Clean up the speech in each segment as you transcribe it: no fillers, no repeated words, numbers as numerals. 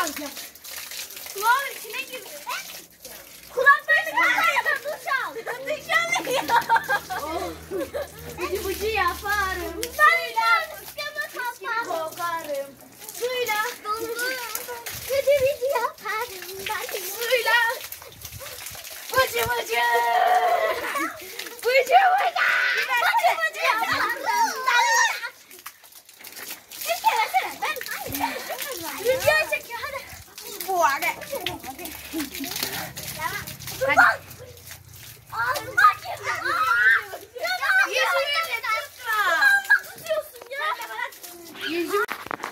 alacağım. Kulağın içine girdi. Kulaklarını kapatacağım. Duş al. Duş al ya. Bıcı bıcı yaparım. Suyla üstüme kokarım. Suyla bıcı bıcı yaparım. Suyla bıcı bıcı. Bıcı bıcı. Bıcı bıcı yaparım. Video çekiyor hadi. Bu arada. Hadi. Ağzıma girdi. Yüzümü de tutma. Tutuyorsun ya. Yüzüm.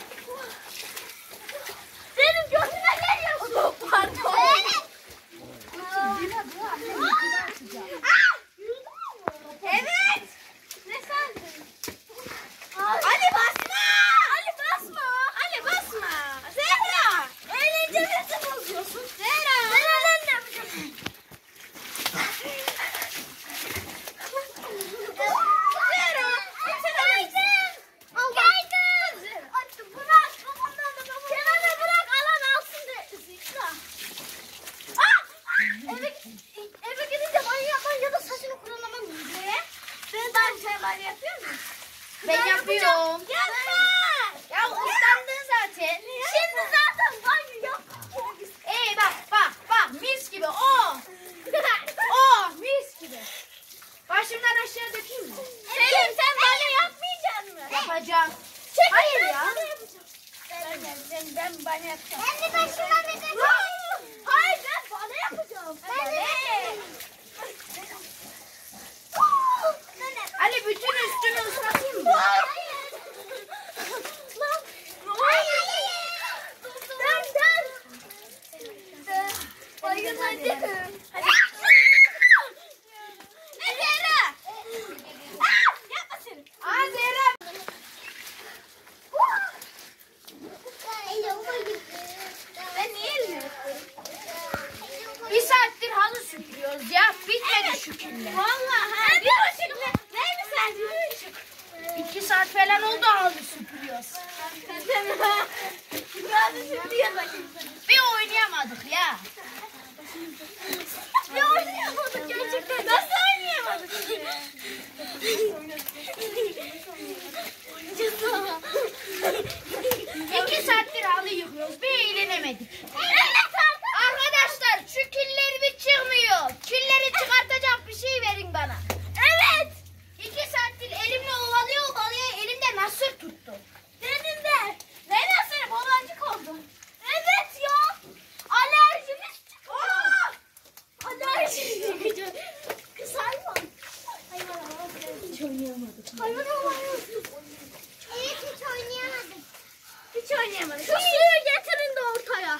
Benim gözüme geliyorsun. Pardon. Evet. Ne sandın? Ali basma. Ali basma. Ali basma. Zehra. Eğlencemizi bozuyorsun. Zehra. Zehra ne yapacaksın? Zehra. Geldim. Açtım. Bırak. Kenara bırak. Alan alsın de. Zehra. Eve gidince banyo yapman ya da saçını kurulaman diye. Ben daha şeyler yapıyor musun? Ben yapıyorum. Yapma. Ya ıslandın zaten. Şimdi zaten banyo yap. Bak mis gibi o. O mis gibi. Başımdan aşağı dökeyim mi? Selim sen banyo yapmayacaksın mı? Yapacağım. Çek, Hayır ben ya. banyo yapacağım. Ben banyo yapacağım. Ben de başıma bir de. Hayır ben banyo yapacağım. Ben de. Ali bütün üstünü ıslatayım mı? Bayılacağım. Hadi. Zehra. Yapma seni. Zehra. Ben niye elini? Bir saattir halı süpürüyoruz ya. Bitmedi şu kirler. Vallahi ha. Bir buçuk ne? Neydi sen? Bir buçuk. 2 saat falan oldu halı süpürüyoruz. Biraz süpürüyor bakayım. Bir oynayamadık ya. Ne oynayamadık gerçekten? Nasıl oynayamadık? İki saattir halı yıkıyoruz. Bir eğlenemedik. Evet Arkadaşlar şu kirler bir çıkmıyor. Kirleri çıkartacak bir şey verin bana. Evet. 2 saattir elimle ovalıyor elimde nasır tuttu. Dedim de. Ne nasıl balancık oldum. Evet ya. Alerjimiz çıktı. Alerji çıkacak. Kız hayvan. Hiç oynayamadık. Hayvan oynayamadık. Evet hiç oynayamadık. Hiç oynayamadık. Şu suyu getirin de ortaya.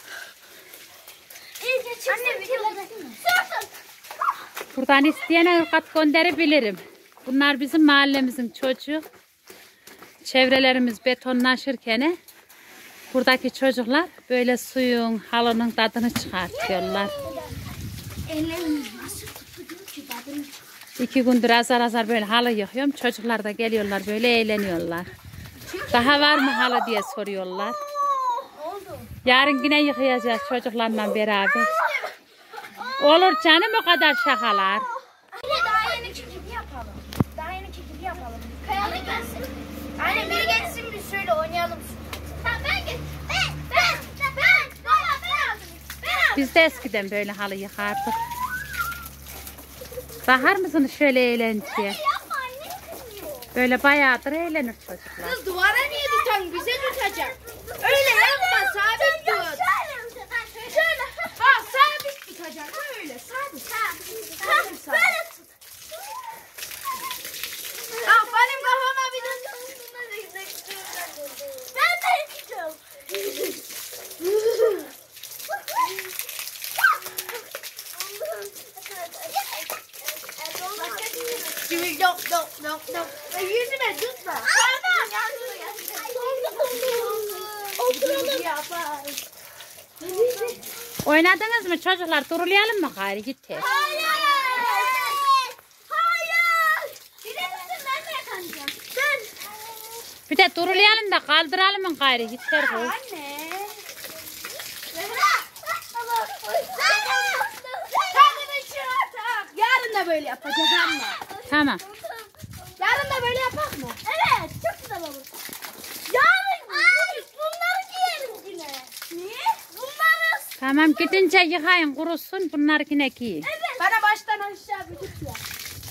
İyice çıksın. Anne videoda sırtın. Buradan isteyene ırgat gönderebilirim. Bunlar bizim mahallemizin çocuğu. Çevrelerimiz betonlaşırken buradaki çocuklar böyle suyun, halının tadını çıkartıyorlar. Ellerimiz nasıl tutuyor ki tadını? 2 gündür azar azar böyle halı yıkıyorum. Çocuklar da geliyorlar böyle eğleniyorlar. Daha var mı halı diye soruyorlar. Oldu. Yarın yine yıkayacağız çocuklarla beraber. Olur canım o kadar şakalar. Daha yeni çekimi yapalım. Daha yeni çekimi yapalım. Kayalı gelsin. Aynen biri gelsin biz şöyle oynayalım. Tamam ben gel. Ben aldım. Biz de eskiden böyle halı yıkardık. Bakar mısınız şöyle eğlenceye? Yapma annem kızıyor. Böyle bayağıdır eğlenir çocuklar. Kız duvara niye tutan? Bize tutacak. Öyle yapma sabit tut. Şöyle. Bak sabit tutacak. Öyle sabit. Böyle tut. Bak benim kafama bir de. Ben de yapacağım. Şimdi dok. Yüzüme tutma. Pardon. Oturalım. Oynadınız mı çocuklar? Durulayalım mı gari gitti. Hayır. Hayır. Bilemezsin ben de yakalayacağım. Sen. Bir de durulayalım da kaldıralım mı gari gitti. Anne. da böyle yapacağız anne. Tamam. Yarın da böyle yapak mı? Evet, çok güzel olur. Yarın bunları giyerim yine. Niye? Bunları. Tamam gidince yıkayın kurusun. Bunlar yine giyin. Evet. Bana baştan aşağı bir tut ya.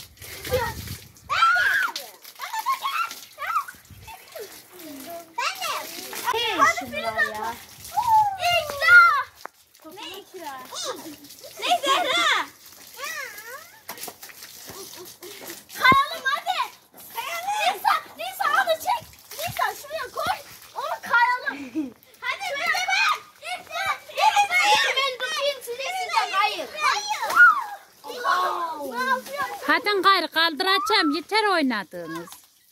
Ne işin var ya? Ne ikra? Ne Zehra? Kayalım hadi. Nisa onu çek. Nisa şuraya koy. Onu kayalım. Hadi beraber. Ben tutayım size hayır. Ne yapıyorsun? Hadi gayrı kaldıracağım. Yeter oynadığınız.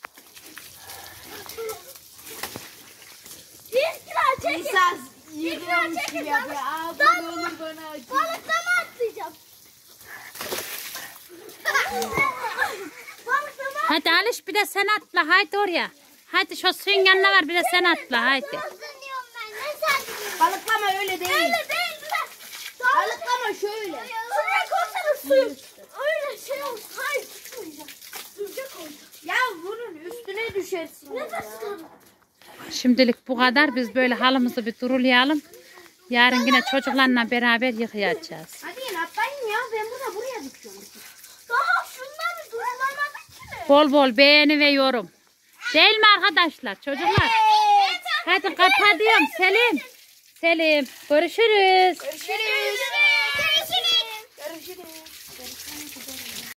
Çekin. Nisa yediyormuş gibi yapıyor. Aa bu olur bana. Balıklama atlayacağım. Balıklama. Hadi Aliş bir de sen atla. Haydi oraya. Hadi şu suyun yanına var bir de sen atla. Haydi. Hızlanıyorum ben. Ne sen? Balıklama öyle değil. Öyle değil mi? Balıklama şöyle. Şuraya koysana suyu. Öyle şey olsun. Hayır tutmayacağım. Duracak olacak. Ya bunun üstüne düşersin. Ne tutalım? Şimdilik bu kadar. Biz böyle halımızı bir durulayalım. Yarın yine çocuklarla beraber yıkayacağız. Hadi yine atlayın ya. Ben bunu buraya dikiyorum. Daha şunları durulamadık ki. Bol bol beğeni ve yorum. Değil mi arkadaşlar çocuklar? Evet. Hadi kapatıyorum Selim. Selim görüşürüz. Görüşürüz. Görüşürüz. Görüşürüz.